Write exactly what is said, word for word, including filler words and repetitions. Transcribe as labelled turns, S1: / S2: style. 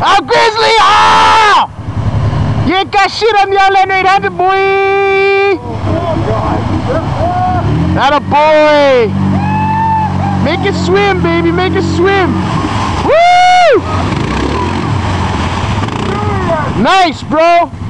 S1: Oh, Grizzly! Oh! You ain't got shit on your land eight hundred, boy! That a boy! Make it swim, baby, make it swim! Woo! Nice, bro!